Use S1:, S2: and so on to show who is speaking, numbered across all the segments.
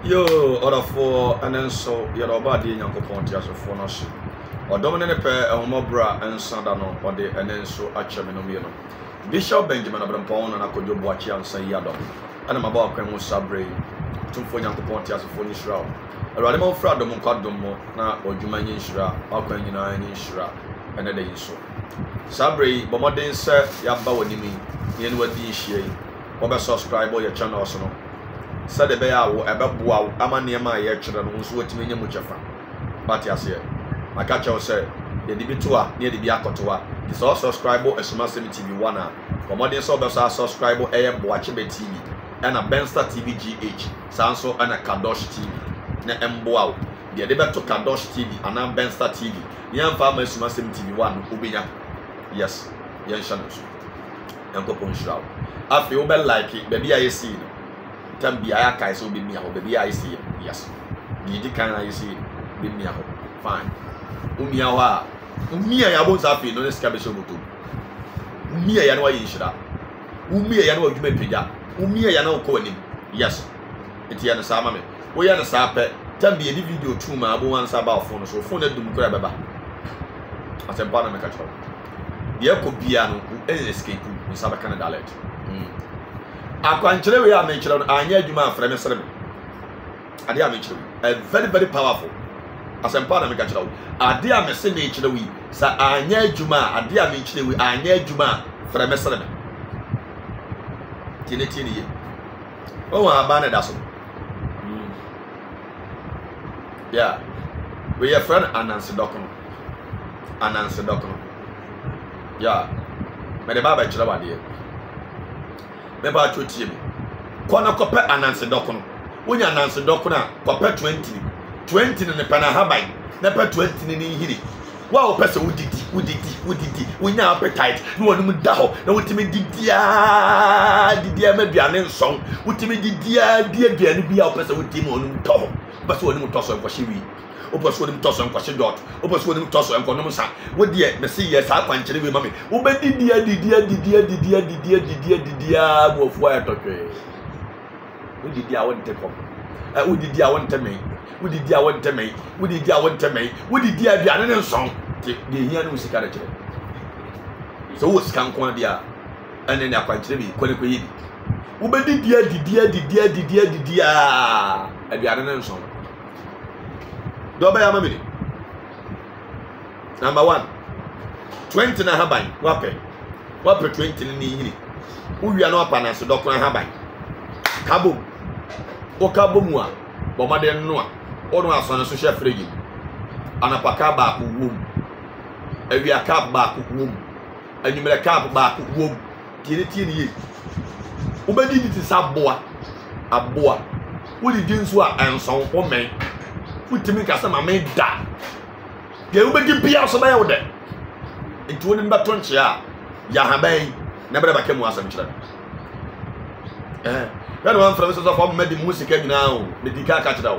S1: Yo, order for Ananse, your body in your components for us. Or dominant pair and mobra and Sandano, or the Ananse Achaminumino. Bishop Benjamin of Rampon and Akojo Boachi and Sayado. And I'm about Cremo Sabre, two for young components for Nishra. A radical fraud of Mokadomo, now or Jumani Shra, Alcanina and Shra, and a day so. Sabre, Bomodin, sir, Yabawanimi, Yenwadi Shea, or subscribe or your channel also. Said the bear will ever bow, Amaniama, your children, who's waiting in your muchafa. But yes, my catcher said, the Dibitua near the Biacotua is also subscriber as Massimi TV one. For modern subs are subscriber AM Boachibe TV and a Benster TV GH, Sanso and a Kadosh TV. Ne Mboa, the debate to Kadosh TV and a Benster TV. Young farmers Massimi TV one, Ubina. Yes, young channels. Uncle Ponshroud. I feel bad like it, baby, I see. Can be a guy so be me, baby. I see it. Yes, the kind I see be me. Fine. Umiawa, Umia, I won't have no escabish of two. Umia, I know you should have. Umia, I know you may pay that. Umia, I know calling. Yes, it's the Sama. We are the Sapet. Tell me any video to my once about phone, so phone it to grab. As a partner, make a trouble. The Echo Piano, who escape in Sabacan dialect. I can't tell you, I mentioned Anya Juma from a ceremony. I dare mention a very, very powerful. As a part of the catcher, I dare mention nature we, Sir Anya Juma, I dare mention we Anya Juma from a ceremony. Tinny. Oh, I banned us. Yeah, we are friend Ananse dokono. Ananse dokono. Yeah, but the Baba Chilaba dear. Never to team. Corner copper Ananse dokono. When you announce dokona, copper 20 in the Panahabai, never 20 in Hiri. Wow, person would it, we now appetite, no one would down, no what me did, dear, maybe an song, what me did, dear, be our person with him on top, but so him toss on Kwashiwi, opus with him toss on Kwashidot, opus with him toss on Konomusa, what dear, Messi, yes, I can't tell you, mammy, oh, but dear, of wire to we did I want to come. We did I want to make. We did I want to make. We did I want to make. We did I be an song. The hear no security. So what's can quandia and then I quite heavy, quality. Ube did dear, and the other song. Double Amamini. Number 1 20 na habai, wape 20 in the evening. We are not panas to Doctor Habai. Cabo. Okabumwa, Bomade Noa, or our son, social frigid, and a pacaba womb, a via cap back womb, and you made a cap back womb, Tinity. Ubedi is a boa, who did you swear and so for me? Put to make us some maid that. They will be out of my order. It wouldn't but 20 years. Yahabay never became one century. That one from the form made the music now. But you can't catch it out.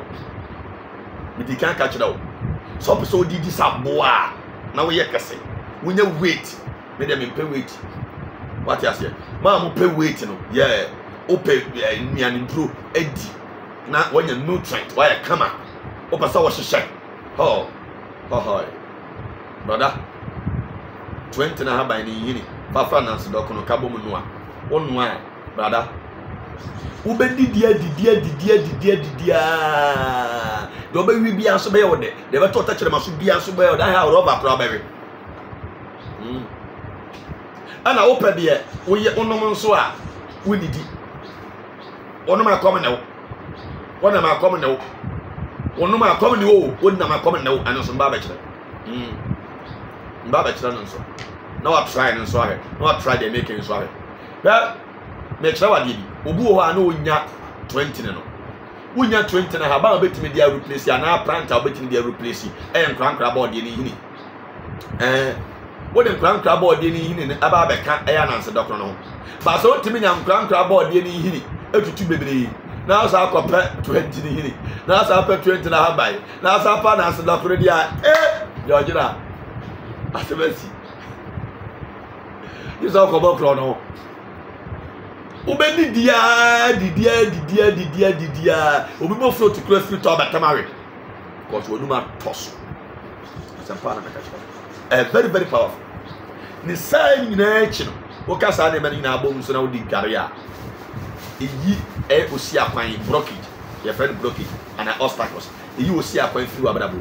S1: So episode did this up boa. Now we can say when you wait, made them pay weight. What you say? Mom pay weight, you know. Yeah, open me and improve Eddie. Now when you nutrient, why I come up? Open so was a check. Oh, brother. 20 na haba ni yini. Papa Nancy dokono kabo munua. Onwa, brother. Ubedi dia. Dobe we be aso be ode. They be touch them aso be aso be ode. I have rubber problem. Ana open there. We ye onom nso a we didi. Onom akome na wo. Wona ma akome na wo. Onom akome na wo. Wona ma akome na wo. Ano so mba ba kire. Mba ba kire no nso. No I try no so ahe. No I try dey make nso ahe. Well, me kire wa di. Obu ho a na onya 20 no. Wonya 20 na haba obetimi dia replace ya na plant obetimi dia replace nkran board ye ni hini. Wo de nkran board ye ni hini aba beka Ananse dokono no. Ba so otimi nya nkran board ye ni hini etutu bebre. Na so akopɛ 20 ni hini. Na so apɛ 20 na haba. Na so apa Ananse dokono dia Georgia. Asebesi. Iso ko bokro no. Ubeni dia. Obi mo flow to clear free to abatamare. Because we no man toss. Sampana meka. Very very powerful. Ni sai nyina echi no. Wo ka sa na me nyina abom so na wo di gare a. Eyi osi akwan blockage. Your friend blockage and obstacles. Eyi osi akwan free abrabo.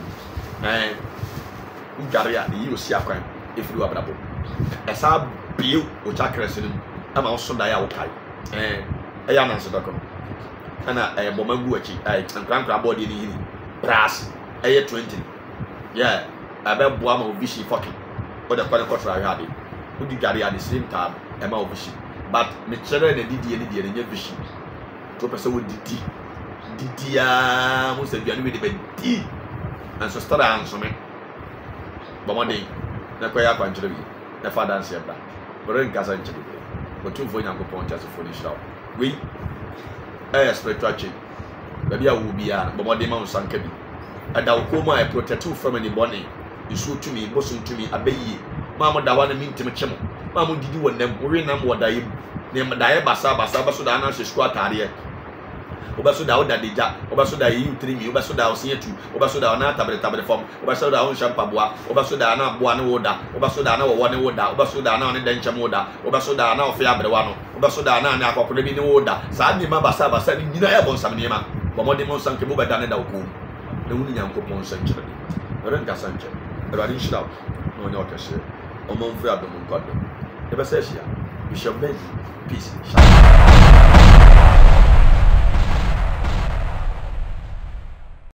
S1: Gare a eyi osi akwan free abrabo. Esa biu o chakras no. Ama wo so da ya wo kai. Ananse dokono. Ana bomangu achi. Nkran body ni hini. Brass. 20. Yeah. Abeboa ma obishi fucking. What the quality I had. Who di gari at the same time, Emma obishi. But me chere na didi nye vision. To person wo didi. Didi mo se bianu we de di. And so start answer me. But one day, na kwaya kwa nchire bi. Na fa dance ya bra. But in kasa nchire bi. But two for Nyankopon just for this show. We spiritual change. Baby a wo bia, but one day ma unsanka bi. Ada ukoma e protect from anybody. Isu to me, bosun to me, abeyi. Mama da wana mi ntime chemo. Mama didi wonam, ori nam wodaye. Nem daye basa baso da Ananse squad tare. Obaso da oda deja, obaso da yi utrimi, obaso da osietu, obaso da na tabre form, obaso da on champa boa, obaso da na boa ne woda, obaso da na wo ne woda, obaso da na ne dencham woda, obaso da na ofia brewa no, obaso da na ne akokore bi ne woda. Sa ni ma basa ni nyina e bon sam ne ma. Bomode mon sanke bo beda ne da oku. Ne wuni Nyankopon sankyere. Ren ka sankyere. Erade shira no nya okese. Omo mfu adom nkwado. Ebe se hia. Bishop Ben. Peace. Shalom.